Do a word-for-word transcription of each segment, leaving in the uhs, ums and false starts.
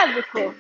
básico.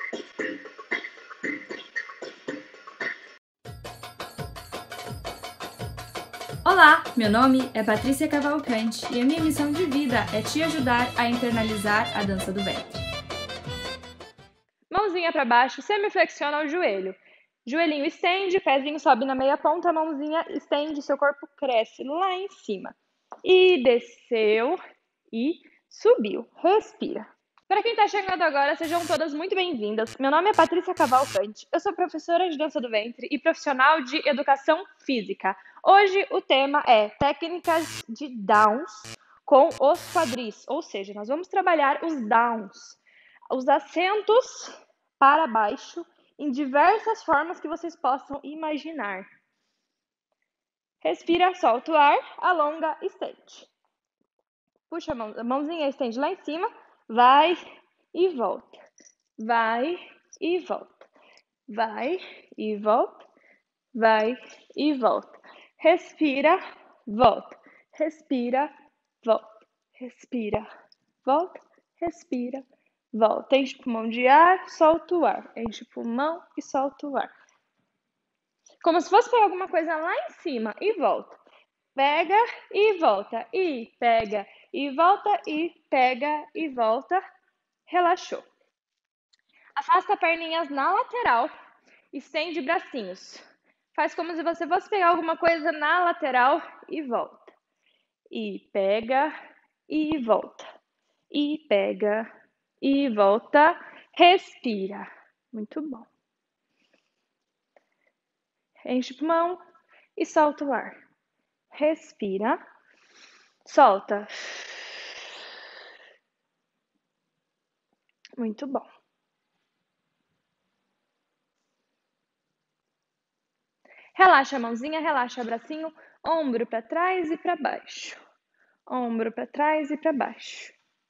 Olá, meu nome é Patrícia Cavalcante e a minha missão de vida é te ajudar a internalizar a dança do ventre. Mãozinha para baixo, semiflexiona o joelho. Joelhinho estende, pezinho sobe na meia ponta, mãozinha estende, seu corpo cresce lá em cima. E desceu e subiu. Respira. Para quem está chegando agora, sejam todas muito bem-vindas. Meu nome é Patrícia Cavalcante, eu sou professora de dança do ventre e profissional de educação física. Hoje o tema é técnicas de downs com os quadris, ou seja, nós vamos trabalhar os downs, os assentos para baixo em diversas formas que vocês possam imaginar. Respira, solta o ar, alonga, estende. Puxa a, mão, a mãozinha, estende lá em cima, vai e volta, vai e volta, vai e volta, vai e volta. Respira, volta, respira, volta, respira, volta, respira, volta. Enche o pulmão de ar, solta o ar. Enche o pulmão e solta o ar. Como se fosse pegar alguma coisa lá em cima e volta. Pega e volta, e pega e volta, e pega e volta. Relaxou. Afasta perninhas na lateral, estende bracinhos. Faz como se você fosse pegar alguma coisa na lateral e volta. E pega e volta. E pega e volta. Respira. Muito bom. Enche o pulmão e solta o ar. Respira. Solta. Muito bom. Relaxa a mãozinha, relaxa o bracinho, ombro para trás e para baixo. Ombro para trás e para baixo.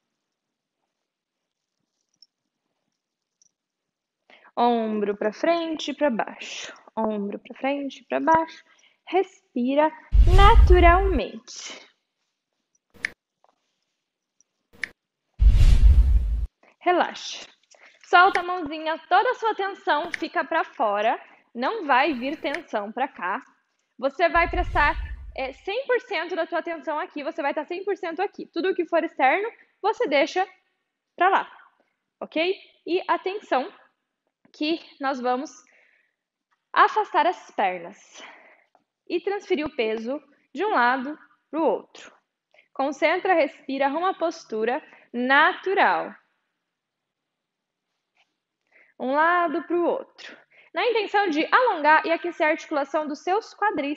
Ombro para frente e para baixo. Ombro para frente e para baixo. Respira naturalmente. Relaxa. Solta a mãozinha, toda a sua tensão fica para fora. Não vai vir tensão para cá. Você vai prestar é, cem por cento da tua atenção aqui. Você vai estar cem por cento aqui. Tudo que for externo, você deixa para lá. Ok? E atenção que nós vamos afastar as pernas e transferir o peso de um lado para o outro. Concentra, respira, arruma a postura natural. Um lado para o outro. Na intenção de alongar e aquecer a articulação dos seus quadris.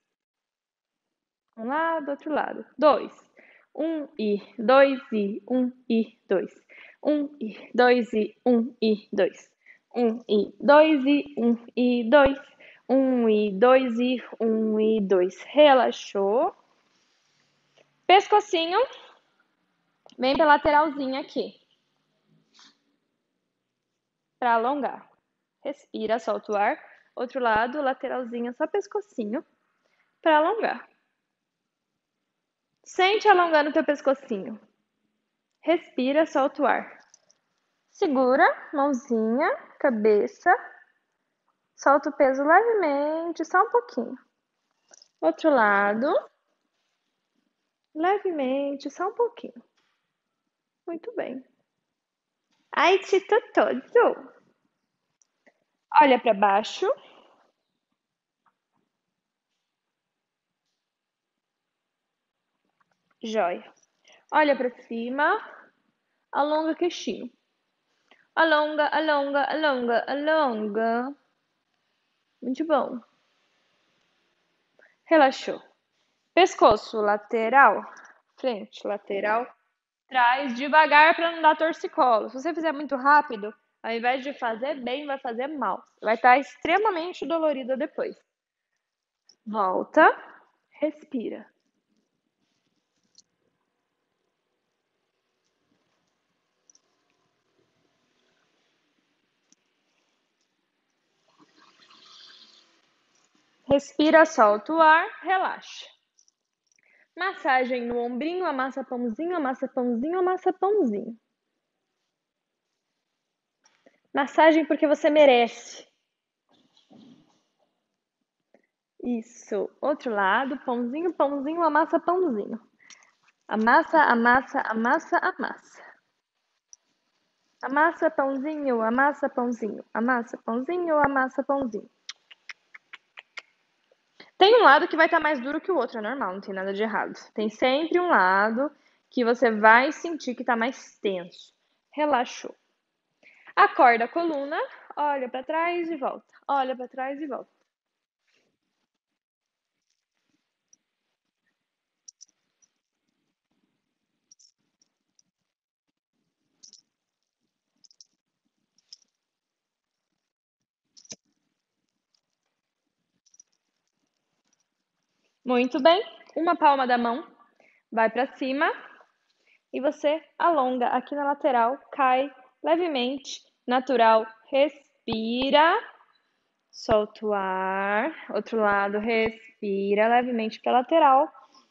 Um lado, outro lado. Dois. Um e dois e um e dois. Um e dois e um e dois. Um e dois e um e dois. Um e dois e um e dois. Relaxou. Pescocinho. Vem pra lateralzinha aqui. Para alongar. Respira, solta o ar. Outro lado, lateralzinha, só pescocinho. Para alongar. Sente alongando o teu pescocinho. Respira, solta o ar. Segura, mãozinha, cabeça. Solta o peso levemente, só um pouquinho. Outro lado. Levemente, só um pouquinho. Muito bem. Ai, tito todo. Olha para baixo. Jóia. Olha para cima. Alonga o queixinho. Alonga, alonga, alonga, alonga. Muito bom. Relaxou. Pescoço lateral, frente, lateral, trás, devagar para não dar torcicolo. Se você fizer muito rápido, ao invés de fazer bem, vai fazer mal. Vai estar extremamente dolorida depois. Volta, respira. Respira, solta o ar, relaxa. Massagem no ombrinho, amassa pãozinho, amassa pãozinho, amassa pãozinho. Massagem porque você merece. Isso. Outro lado, pãozinho, pãozinho, amassa, pãozinho. Amassa, amassa, amassa, amassa. Amassa, pãozinho, amassa, pãozinho. Amassa, pãozinho, amassa, pãozinho. Tem um lado que vai estar mais duro que o outro, é normal, não tem nada de errado. Tem sempre um lado que você vai sentir que está mais tenso. Relaxou. Acorda a coluna, olha para trás e volta. Olha para trás e volta. Muito bem. Uma palma da mão vai para cima e você alonga aqui na lateral, cai levemente, natural, respira, solta o ar, outro lado, respira levemente para lateral,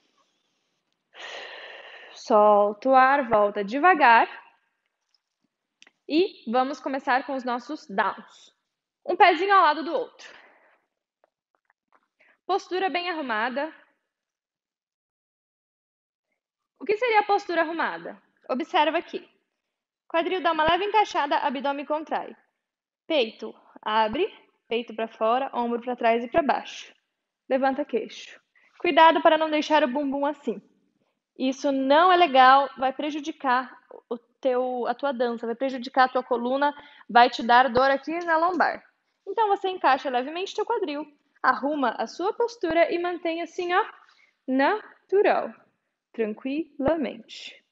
solta o ar, volta devagar e vamos começar com os nossos downs. Um pezinho ao lado do outro. Postura bem arrumada. O que seria a postura arrumada? Observa aqui. Quadril dá uma leve encaixada, abdômen contrai. Peito abre, peito para fora, ombro para trás e para baixo. Levanta queixo. Cuidado para não deixar o bumbum assim. Isso não é legal, vai prejudicar o teu, a tua dança, vai prejudicar a tua coluna, vai te dar dor aqui na lombar. Então você encaixa levemente teu quadril, arruma a sua postura e mantém assim, ó, natural, tranquilamente.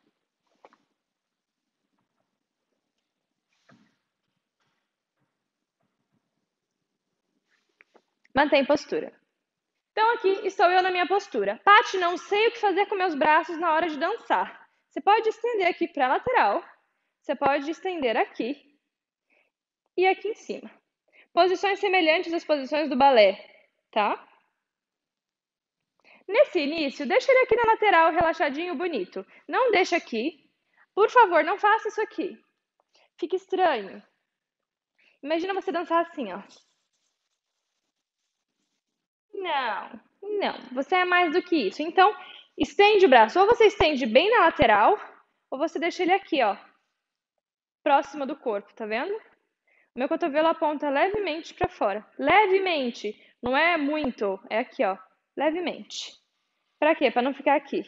Mantém postura. Então aqui estou eu na minha postura. Paty, não sei o que fazer com meus braços na hora de dançar. Você pode estender aqui para a lateral, você pode estender aqui e aqui em cima. Posições semelhantes às posições do balé, tá? Nesse início, deixa ele aqui na lateral, relaxadinho, bonito. Não deixa aqui. Por favor, não faça isso aqui. Fica estranho. Imagina você dançar assim, ó. Não, não. Você é mais do que isso. Então, estende o braço. Ou você estende bem na lateral, ou você deixa ele aqui, ó. Próximo do corpo, tá vendo? O meu cotovelo aponta levemente para fora. Levemente. Não é muito. É aqui, ó. Levemente. Para quê? Para não ficar aqui.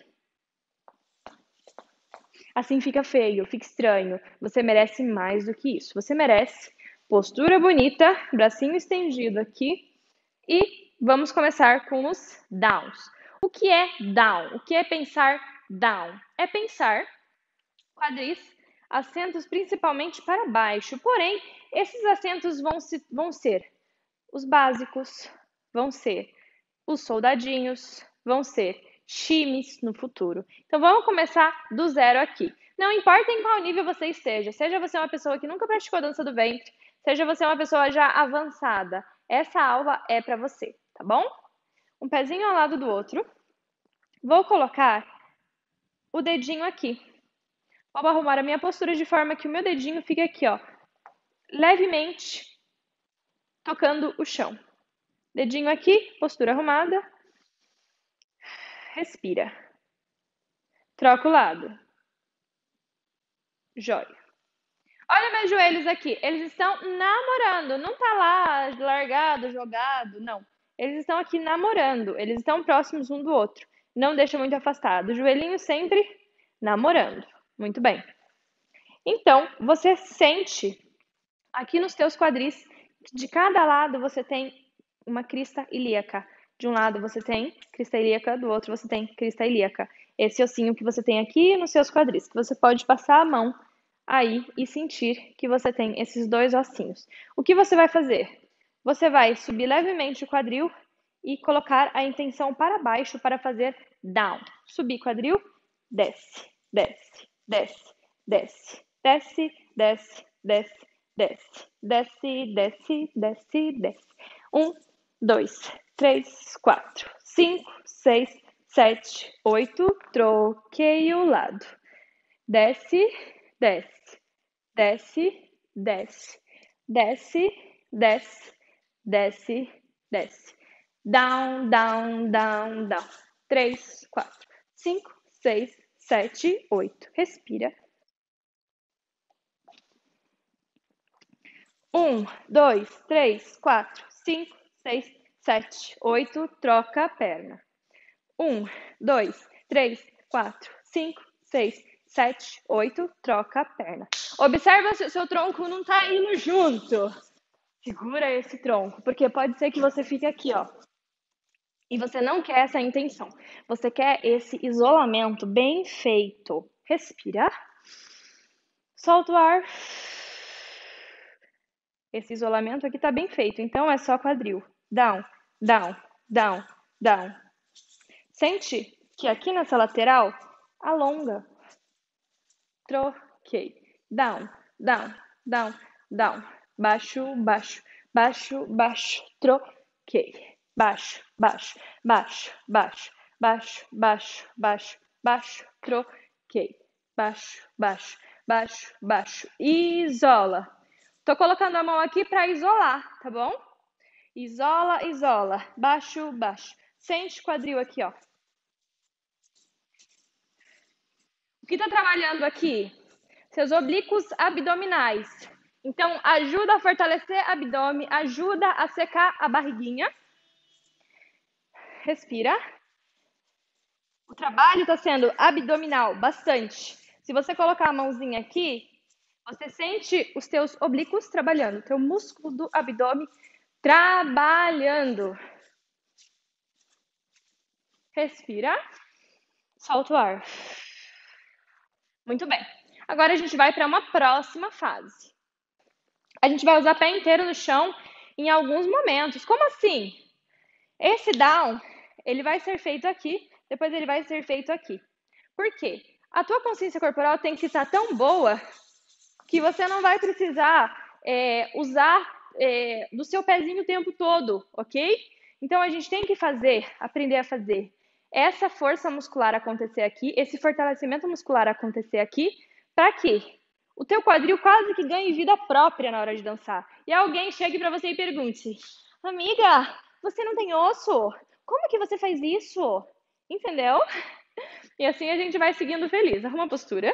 Assim fica feio, fica estranho. Você merece mais do que isso. Você merece postura bonita, bracinho estendido aqui. E vamos começar com os downs. O que é down? O que é pensar down? É pensar quadris, assentos principalmente para baixo. Porém, esses assentos vão, se, vão ser os básicos, vão ser os soldadinhos, vão ser chimes no futuro. Então vamos começar do zero aqui. Não importa em qual nível você esteja, seja você uma pessoa que nunca praticou dança do ventre, seja você uma pessoa já avançada, essa aula é para você, tá bom? Um pezinho ao lado do outro. Vou colocar o dedinho aqui. Vou arrumar a minha postura de forma que o meu dedinho fique aqui, ó, levemente tocando o chão. Dedinho aqui, postura arrumada. Respira. Troca o lado. Jóia. Olha meus joelhos aqui. Eles estão namorando. Não tá lá largado, jogado. Não. Eles estão aqui namorando. Eles estão próximos um do outro. Não deixa muito afastado. Joelhinho sempre namorando. Muito bem. Então, você sente aqui nos teus quadris que de cada lado você tem uma crista ilíaca. De um lado você tem crista ilíaca, do outro você tem crista ilíaca. Esse ossinho que você tem aqui nos seus quadris, que você pode passar a mão aí e sentir que você tem esses dois ossinhos. O que você vai fazer? Você vai subir levemente o quadril e colocar a intenção para baixo para fazer down. Subir quadril, desce, desce, desce, desce, desce, desce, desce, desce, desce, desce, desce, desce. Um, dois, três, quatro, cinco, seis, sete, oito. Troquei o lado. Desce, desce, desce, desce, desce, desce, desce, desce. Down, down, down, down. Três, quatro, cinco, seis, sete, oito. Respira. Um, dois, três, quatro, cinco, seis, sete, oito. Troca a perna. Um, dois, três, quatro, cinco, seis, sete, oito. Troca a perna. Observa se o seu tronco não tá indo junto. Segura esse tronco, porque pode ser que você fique aqui, ó. E você não quer essa intenção. Você quer esse isolamento bem feito. Respira. Solta o ar. Esse isolamento aqui tá bem feito, então é só quadril. Down, down, down, down. Sente que aqui nessa lateral alonga. Troquei. Down, down, down, down. Baixo, baixo, baixo, baixo. Troquei. Baixo, baixo, baixo, baixo, baixo, baixo, baixo, baixo. Troquei. Baixo, baixo, baixo, baixo. Isola. Tô colocando a mão aqui para isolar, tá bom? Isola, isola. Baixo, baixo. Sente o quadril aqui, ó. O que tá trabalhando aqui? Seus oblíquos abdominais. Então, ajuda a fortalecer o abdômen, ajuda a secar a barriguinha. Respira. O trabalho está sendo abdominal, bastante. Se você colocar a mãozinha aqui, você sente os teus oblíquos trabalhando, o teu músculo do abdômen trabalhando. Respira. Solta o ar. Muito bem. Agora a gente vai para uma próxima fase. A gente vai usar pé inteiro no chão em alguns momentos. Como assim? Esse down, ele vai ser feito aqui, depois ele vai ser feito aqui. Por quê? A tua consciência corporal tem que estar tão boa que você não vai precisar é, usar é, do seu pezinho o tempo todo, ok? Então a gente tem que fazer, aprender a fazer essa força muscular acontecer aqui, esse fortalecimento muscular acontecer aqui, para quê? O teu quadril quase que ganhe vida própria na hora de dançar. E alguém chegue para você e pergunte: amiga, você não tem osso? Como que você faz isso? Entendeu? E assim a gente vai seguindo feliz. Arruma a postura.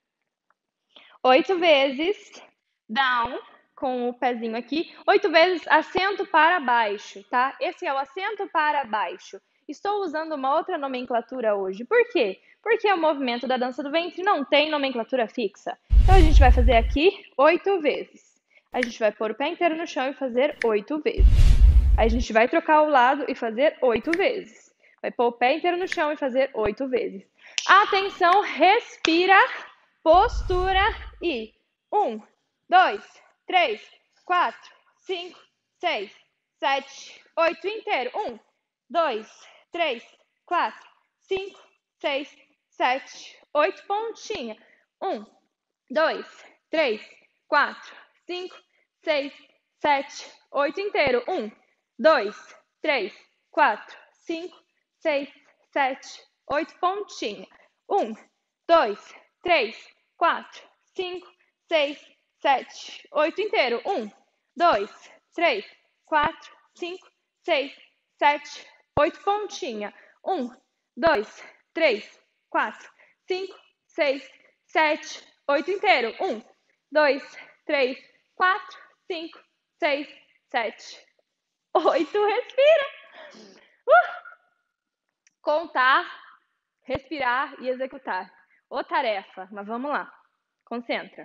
Oito vezes down, com o pezinho aqui. Oito vezes assento para baixo, tá? Esse é o assento para baixo. Estou usando uma outra nomenclatura hoje. Por quê? Porque o movimento da dança do ventre não tem nomenclatura fixa. Então a gente vai fazer aqui oito vezes. A gente vai pôr o pé inteiro no chão e fazer oito vezes. Aí a gente vai trocar o lado e fazer oito vezes. Vai pôr o pé inteiro no chão e fazer oito vezes. Atenção, respira, postura e um, dois, três, quatro, cinco, seis, sete, oito inteiro. Um, dois, três, quatro, cinco, seis, sete, oito pontinha. Um, dois, três, quatro, cinco, seis, sete, oito inteiro. Um, dois, três, quatro, cinco, seis, sete, oito pontinha. Um, dois, três, quatro, cinco, seis, sete, oito inteiro. Um, dois, três, quatro, cinco, seis, sete, oito pontinha. Um, dois, três, quatro, cinco, seis, sete, oito inteiro. Um, dois, três, quatro, cinco, seis, sete, oito. Respira. Uh! Contar, respirar e executar. Ô tarefa, mas vamos lá. Concentra.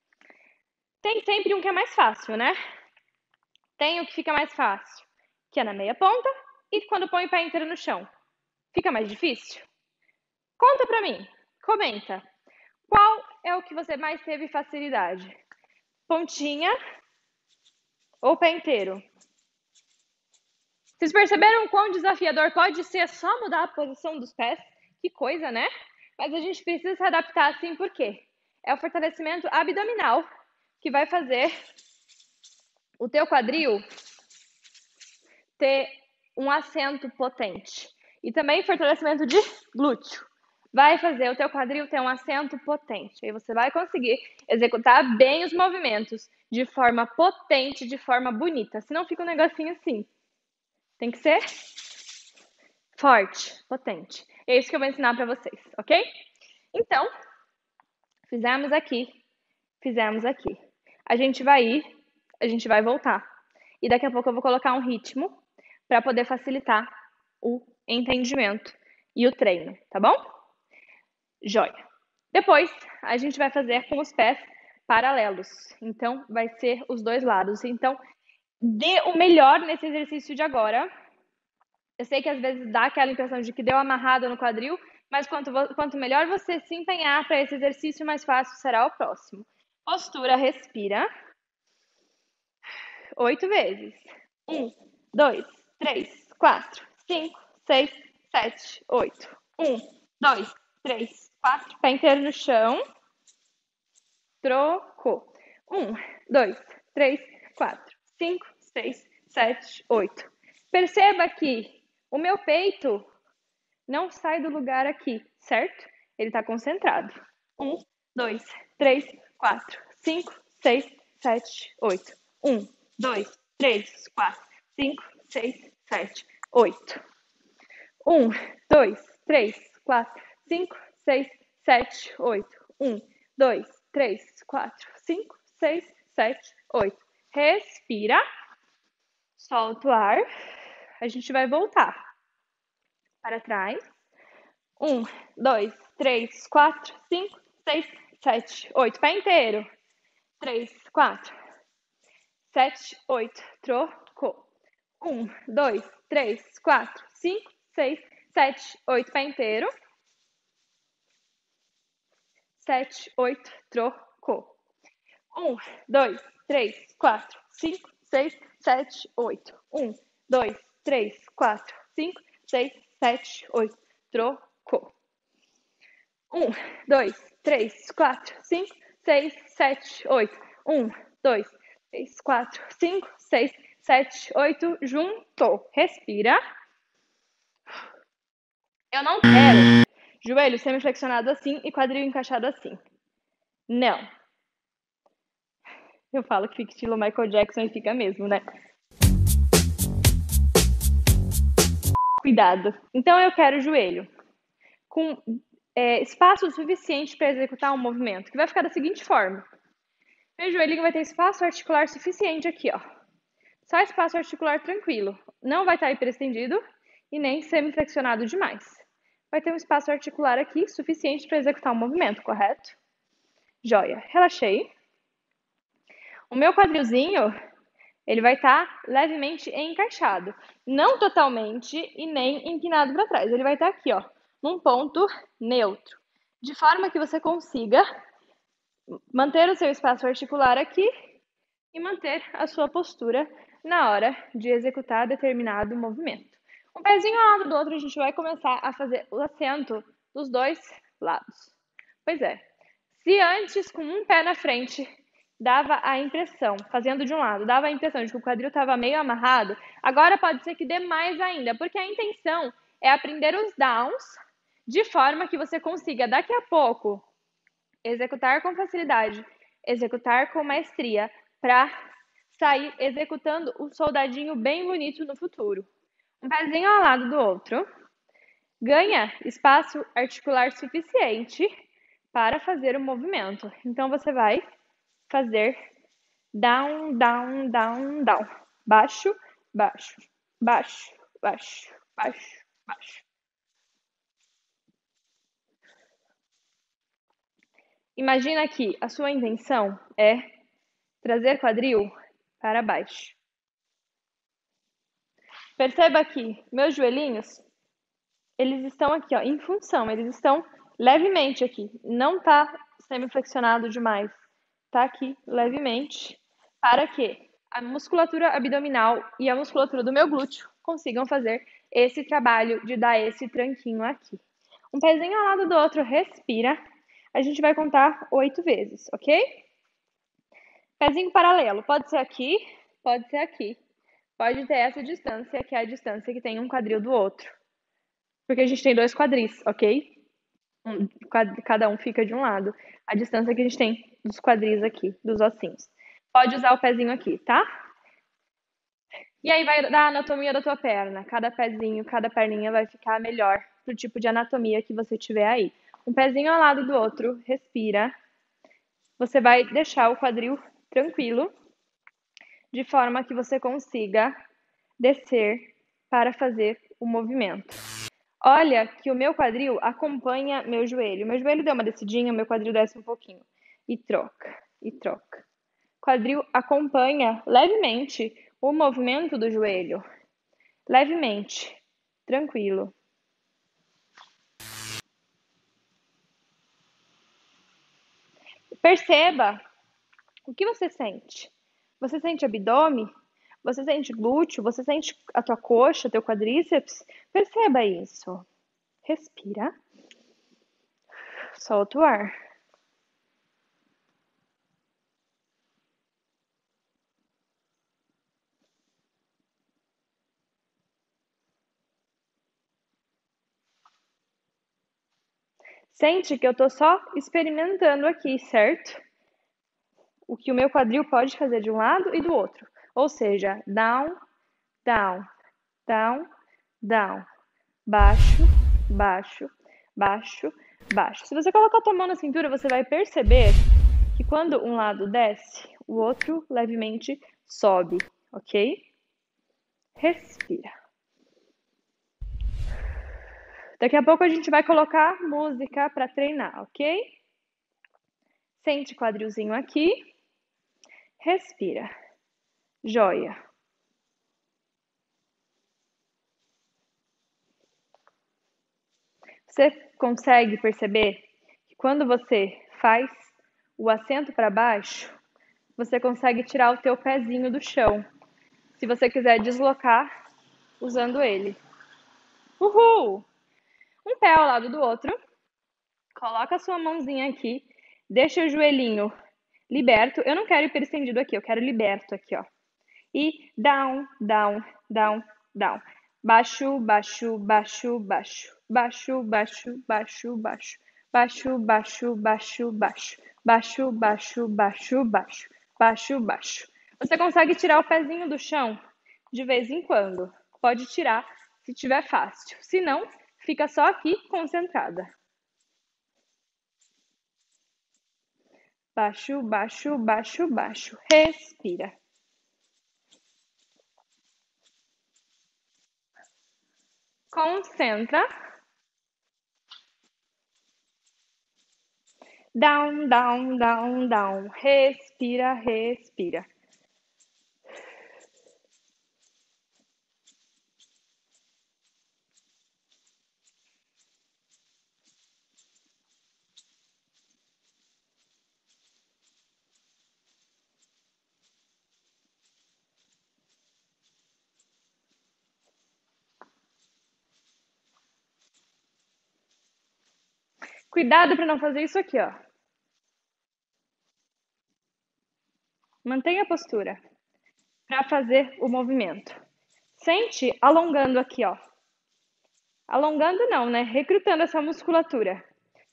Tem sempre um que é mais fácil, né? Tem o que fica mais fácil, que é na meia ponta e quando põe o pé inteiro no chão. Fica mais difícil? Conta pra mim. Comenta. Qual é o que você mais teve facilidade? Pontinha ou pé inteiro? Vocês perceberam o quão desafiador pode ser só mudar a posição dos pés? Que coisa, né? Mas a gente precisa se adaptar assim, por quê? É o fortalecimento abdominal que vai fazer o teu quadril ter um assento potente. E também fortalecimento de glúteo. vai fazer o teu quadril ter um assento potente. Aí você vai conseguir executar bem os movimentos de forma potente, de forma bonita. Senão fica um negocinho assim. Tem que ser forte, potente. É isso que eu vou ensinar para vocês, ok? Então, fizemos aqui, fizemos aqui. A gente vai ir, a gente vai voltar. E daqui a pouco eu vou colocar um ritmo para poder facilitar o entendimento e o treino, tá bom? Joia. Depois, a gente vai fazer com os pés paralelos. Então, vai ser os dois lados. Então, dê o melhor nesse exercício de agora. Eu sei que às vezes dá aquela impressão de que deu amarrado no quadril, mas quanto, quanto melhor você se empenhar para esse exercício, mais fácil será o próximo. Postura, respira. Oito vezes. Um, dois, três, quatro, cinco, seis, sete, oito. Um, dois, três, quatro. Pé inteiro no chão. Trocou. Um, dois, três, quatro, cinco, seis, sete, oito. Perceba que o meu peito não sai do lugar aqui, certo? Ele está concentrado. Um, dois, três, quatro, cinco, seis, sete, oito. Um, dois, três, quatro, cinco, seis, sete, oito. Um, dois, três, quatro, cinco, seis, sete, oito. Um, dois, três, quatro, cinco, seis, sete, oito. Respira. Solta o ar. A gente vai voltar para trás. Um, dois, três, quatro, cinco, seis, sete, oito. Pé inteiro. Três, quatro, sete, oito. Trocou. Um, dois, três, quatro, cinco, seis, sete, oito. Pé inteiro. Sete, oito. Trocou. Um, dois, três, quatro, cinco, seis, sete, oito. Um, dois, três, quatro, cinco, seis, sete, oito. Trocou. Um, dois, três, quatro, cinco, seis, sete, oito. Um, dois, três, quatro, cinco, seis, sete, oito. Juntou. Respira. Eu não quero joelho semiflexionado assim e quadril encaixado assim. Não. Eu falo que fica estilo Michael Jackson e fica mesmo, né? Cuidado. Então eu quero o joelho com é, espaço suficiente para executar um movimento, que vai ficar da seguinte forma. Meu joelhinho vai ter espaço articular suficiente aqui, ó. Só espaço articular tranquilo. Não vai estar hiperestendido e nem semiflexionado demais. Vai ter um espaço articular aqui suficiente para executar um movimento, correto? Joia. Relaxei. O meu quadrilzinho, ele vai estar levemente encaixado. Não totalmente e nem inclinado para trás. Ele vai estar aqui, ó, num ponto neutro. De forma que você consiga manter o seu espaço articular aqui e manter a sua postura na hora de executar determinado movimento. Um pezinho ao lado do outro, a gente vai começar a fazer o assento dos dois lados. Pois é, se antes com um pé na frente dava a impressão, fazendo de um lado, dava a impressão de que o quadril estava meio amarrado, agora pode ser que dê mais ainda, porque a intenção é aprender os downs de forma que você consiga daqui a pouco executar com facilidade, executar com maestria, para sair executando um soldadinho bem bonito no futuro. Um pezinho ao lado do outro. Ganha espaço articular suficiente para fazer o movimento. Então, você vai fazer down, down, down, down. Baixo, baixo, baixo, baixo, baixo, baixo. Imagina que a sua intenção é trazer quadril para baixo. Perceba que meus joelhinhos, eles estão aqui, ó, em função, eles estão levemente aqui. Não tá semiflexionado demais. Tá aqui levemente, para que a musculatura abdominal e a musculatura do meu glúteo consigam fazer esse trabalho de dar esse tranquinho aqui. Um pezinho ao lado do outro, respira. A gente vai contar oito vezes, ok? Pezinho paralelo, pode ser aqui, pode ser aqui. Pode ter essa distância, que é a distância que tem um quadril do outro. Porque a gente tem dois quadris, ok? Um, cada um fica de um lado. A distância que a gente tem dos quadris aqui, dos ossinhos. Pode usar o pezinho aqui, tá? E aí vai dar a anatomia da tua perna. Cada pezinho, cada perninha vai ficar melhor pro tipo de anatomia que você tiver aí. Um pezinho ao lado do outro, respira. Você vai deixar o quadril tranquilo, de forma que você consiga descer para fazer o movimento. Olha que o meu quadril acompanha meu joelho. Meu joelho deu uma descidinha, meu quadril desce um pouquinho. E troca, e troca. O quadril acompanha levemente o movimento do joelho. Levemente. Tranquilo. Perceba o que você sente. Você sente abdômen? Você sente glúteo? Você sente a tua coxa, teu quadríceps? Perceba isso. Respira. Solta o ar. Sente que eu tô só experimentando aqui, certo? O que o meu quadril pode fazer de um lado e do outro. Ou seja, down, down, down, down. Baixo, baixo, baixo, baixo. Se você colocar a tua mão na cintura, você vai perceber que quando um lado desce, o outro levemente sobe, ok? Respira. Daqui a pouco a gente vai colocar música para treinar, ok? Sente quadrilzinho aqui. Respira. Joia. Você consegue perceber que quando você faz o assento para baixo, você consegue tirar o teu pezinho do chão, se você quiser deslocar usando ele. Uhul! Um pé ao lado do outro. Coloca a sua mãozinha aqui, deixa o joelhinho liberto. Eu não quero hiperestendido aqui, eu quero liberto aqui, ó. E down, down, down, down. Baixo, baixo, baixo, baixo. Baixo, baixo, baixo, baixo. Baixo, baixo, baixo, baixo. Baixo, baixo, baixo, baixo. Baixo, baixo. Você consegue tirar o pezinho do chão de vez em quando. Pode tirar se tiver fácil. Se não, fica só aqui concentrada. Baixo, baixo, baixo, baixo. Respira. Concentra. Down, down, down, down. Respira, respira. Cuidado para não fazer isso aqui, ó. Mantenha a postura para fazer o movimento. Sente alongando aqui, ó. Alongando não, né? Recrutando essa musculatura.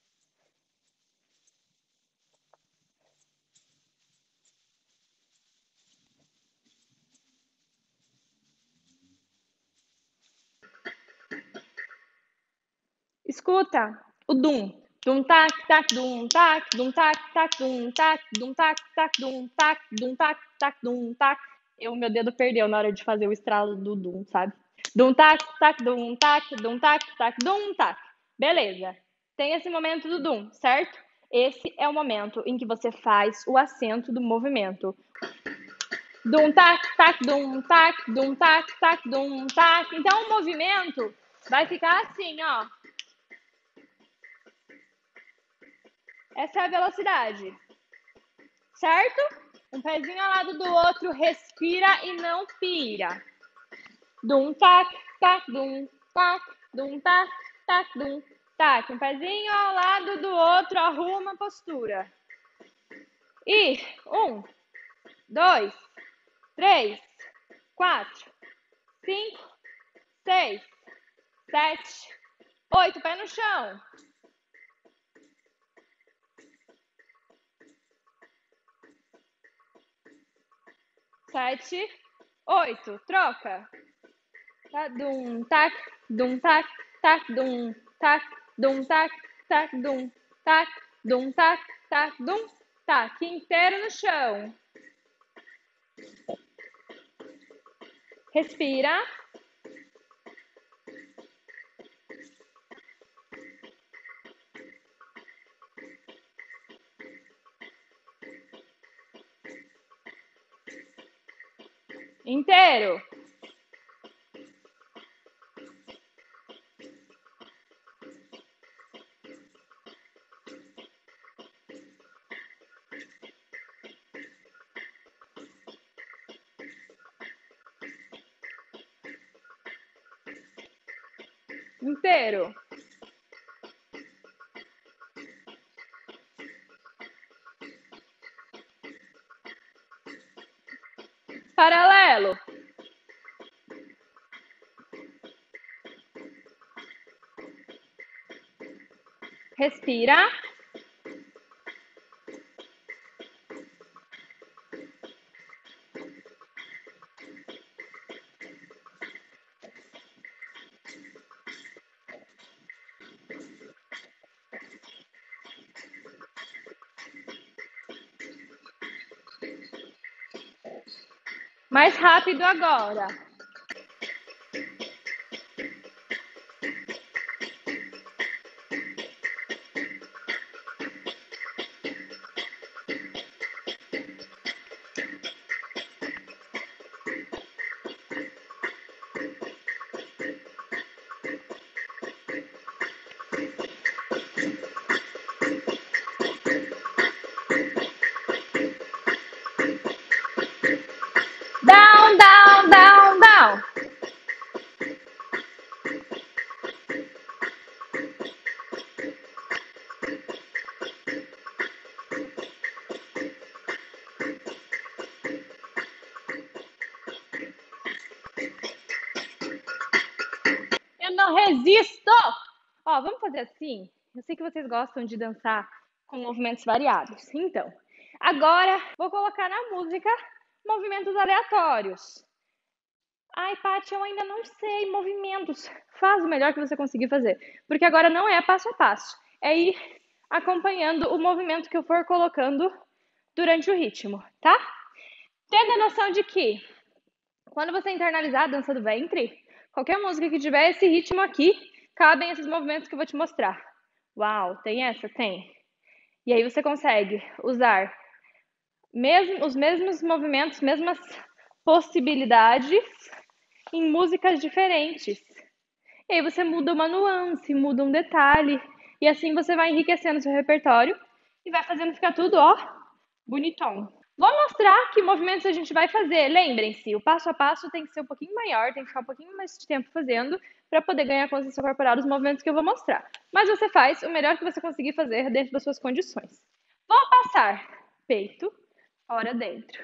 Escuta o dum. Dum tac tac dum tac, dum tac tac dum tac, dum tac tac dum tac, dum tac tac dum tac. Eu, meu dedo perdeu na hora de fazer o estralo do dum, sabe? Dum tac tac dum tac, dum tac tac dum tac. Beleza. Tem esse momento do dum, certo? Esse é o momento em que você faz o acento do movimento. Dum tac tac dum tac, dum tac tac dum tac. Então o movimento vai ficar assim, ó. Essa é a velocidade, certo? Um pezinho ao lado do outro, respira e não pira. Dum, tac, tac, dum, tac, dum, tac, tac, dum, tac. Um pezinho ao lado do outro, arruma a postura. E um, dois, três, quatro, cinco, seis, sete, oito. Pé no chão. sete, oito. Troca. Tá, dum, tac, dum, tac, tac, dum, tac, dum, tac, tac, dum, tac, dum, tac, tac, dum, tac. Inteiro no chão. Respira. Inteiro. Inteiro. Paralelo. Respira. Mais rápido agora. Down, down, down, down. Eu não resisto! Ó, vamos fazer assim? Eu sei que vocês gostam de dançar com movimentos variados. Então, agora vou colocar na música movimentos aleatórios. Ai, Paty, eu ainda não sei movimentos. Faz o melhor que você conseguir fazer. Porque agora não é passo a passo. É ir acompanhando o movimento que eu for colocando durante o ritmo, tá? Tendo a noção de que, quando você internalizar a dança do ventre, qualquer música que tiver esse ritmo aqui, cabem esses movimentos que eu vou te mostrar. Uau, tem essa? Tem. E aí você consegue usar mesmo, os mesmos movimentos, mesmas possibilidades em músicas diferentes. E aí você muda uma nuance, muda um detalhe, e assim você vai enriquecendo seu repertório e vai fazendo ficar tudo, ó, bonitão. Vou mostrar que movimentos a gente vai fazer. Lembrem-se, o passo a passo tem que ser um pouquinho maior, tem que ficar um pouquinho mais de tempo fazendo para poder ganhar consciência corporal dos movimentos que eu vou mostrar. Mas você faz o melhor que você conseguir fazer dentro das suas condições. Vou passar peito, fora, dentro.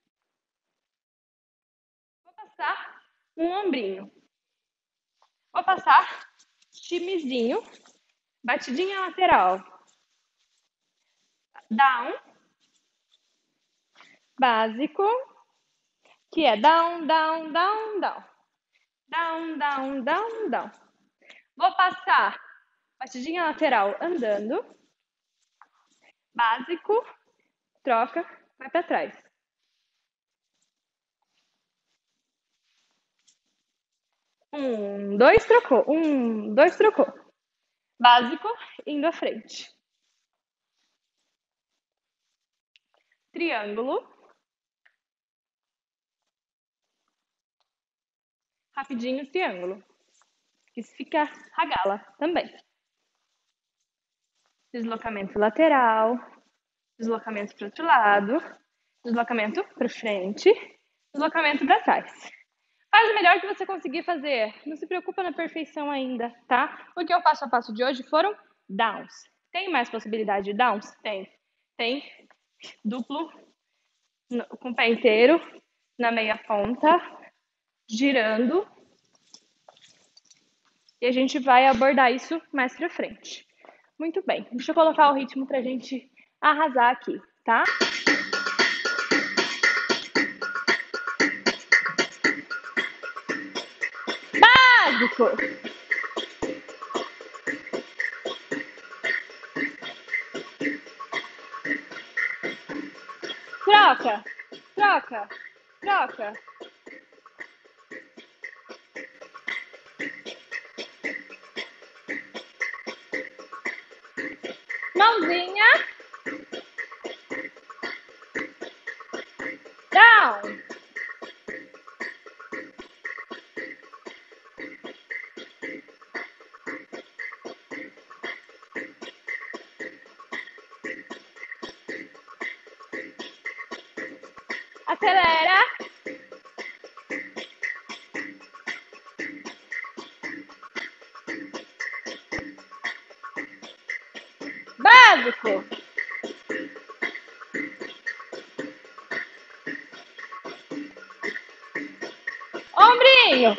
Vou passar um ombrinho. Vou passar chimezinho, batidinha lateral. Down. Básico, que é down, down, down, down. Down, down, down, down. Vou passar batidinha lateral andando. Básico, troca, vai para trás. Um, dois, trocou. Um, dois, trocou. Básico, indo à frente. Triângulo. Rapidinho, triângulo. Isso fica a gala também. Deslocamento lateral. Deslocamento para o outro lado. Deslocamento para frente. Deslocamento para trás. Faz o melhor que você conseguir fazer. Não se preocupa na perfeição ainda, tá? Porque o passo a passo de hoje foram downs. Tem mais possibilidade de downs? Tem. Tem duplo com o pé inteiro, na meia ponta, girando. E a gente vai abordar isso mais pra frente. Muito bem. Deixa eu colocar o ritmo pra gente arrasar aqui, tá? Básico. Troca, troca, troca. Mãozinha. Down. Acelera. Básico. Ombrinho.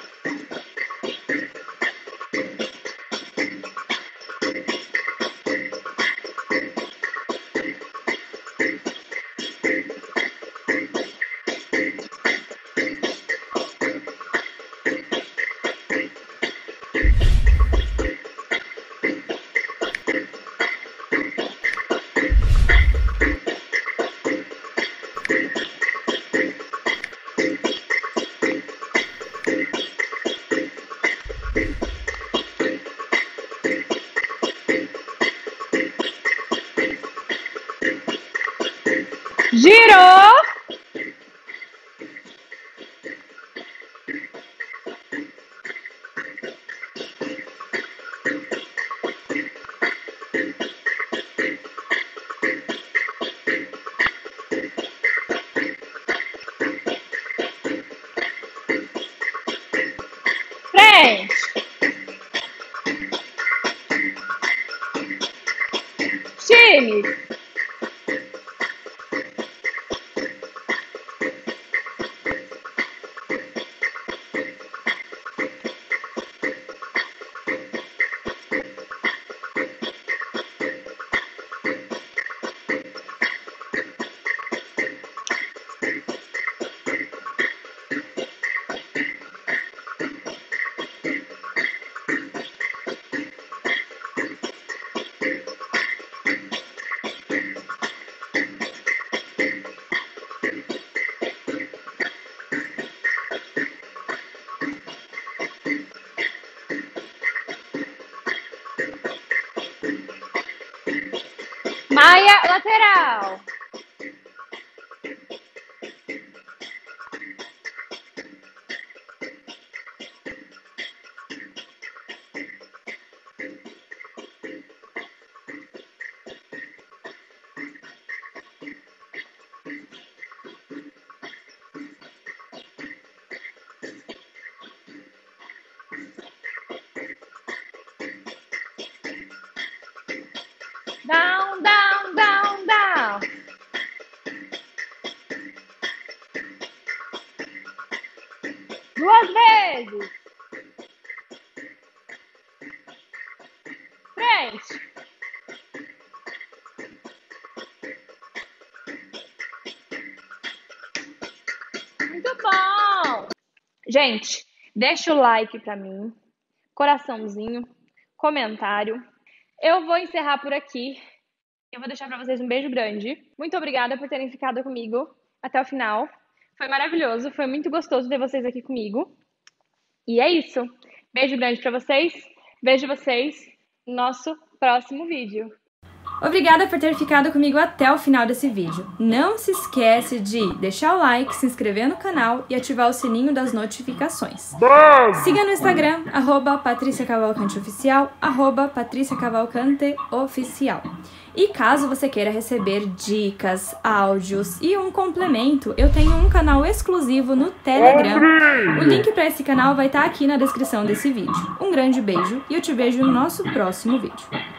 Girou. Frente. Time. Maia lateral. Down, down, down, down. Duas vezes. Frente. Muito bom. Gente, deixa o like pra mim, coraçãozinho, comentário. Eu vou encerrar por aqui. Eu vou deixar pra vocês um beijo grande. Muito obrigada por terem ficado comigo até o final. Foi maravilhoso, foi muito gostoso ter vocês aqui comigo. E é isso. Beijo grande pra vocês. Vejo vocês no nosso próximo vídeo. Obrigada por ter ficado comigo até o final desse vídeo. Não se esquece de deixar o like, se inscrever no canal e ativar o sininho das notificações. Siga no Instagram, arroba Patrícia Cavalcante Oficial, arroba Patrícia Cavalcante Oficial. E caso você queira receber dicas, áudios e um complemento, eu tenho um canal exclusivo no Telegram. O link para esse canal vai estar aqui na descrição desse vídeo. Um grande beijo e eu te vejo no nosso próximo vídeo.